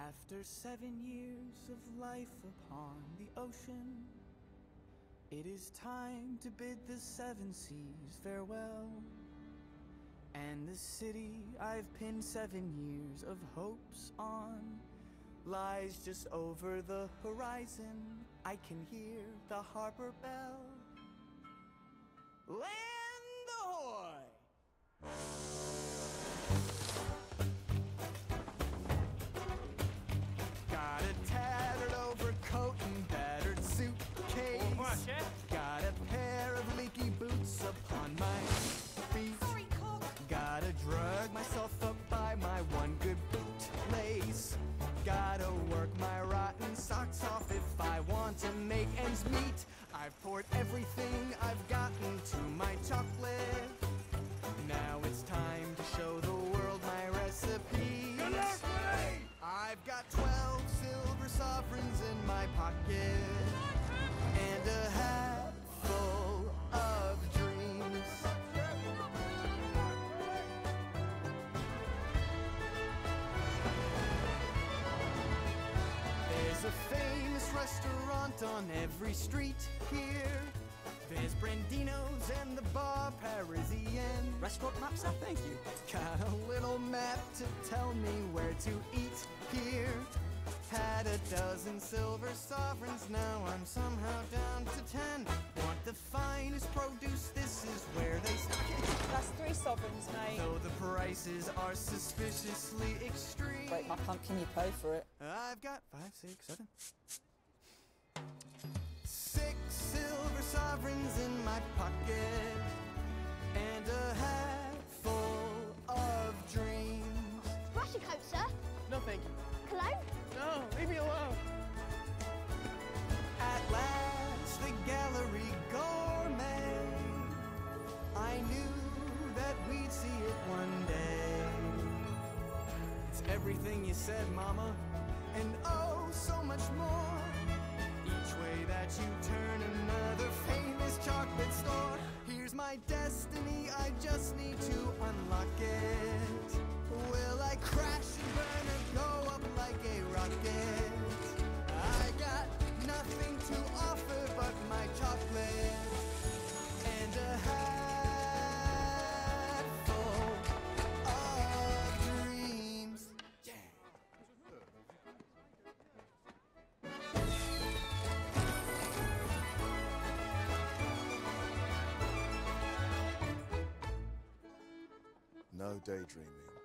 After 7 years of life upon the ocean, it is time to bid the 7 seas farewell. And the city I've pinned 7 years of hopes on lies just over the horizon. I can hear the harbor bell. Land ahoy! Got a tattered overcoat and battered suitcase. Got a pair of leaky boots upon my feet. Sorry, cook. Gotta drug myself up by my one good bootlace. Gotta work my rotten socks off if I want to make ends meet. I've poured everything I've got into my chocolate. Now it's time to show the world my recipes. Good luck, Willie! I've got 12 silver sovereigns in my pocket and a hat full of dreams. There's a famous restaurant on every street here. There's Brandino's and the Bar Parisien. Restaurant map, sir, thank you. Got a little map to tell me where to eat here. Had a dozen silver sovereigns, now I'm somehow down to 10. Want the finest produce, this is where they stand. That's 3 sovereigns, mate. Though the prices are suspiciously extreme. Break my pumpkin, you pay for it. I've got 5, 6, 7. 6 silver sovereigns in my pocket and a hat full of dreams. Brush your coat, sir. No, thank you. Cologne? No, leave me alone. At last, the gallery gourmet. I knew that we'd see it one day. It's everything you said, Mama, and oh, so much more. Each way that you turn, another famous chocolate store. Here's my destiny, I just need to unlock it. Will I crash and burn or go up like a rocket? I got nothing to offer but my chocolate and a hat full of dreams. Yeah. No daydreaming.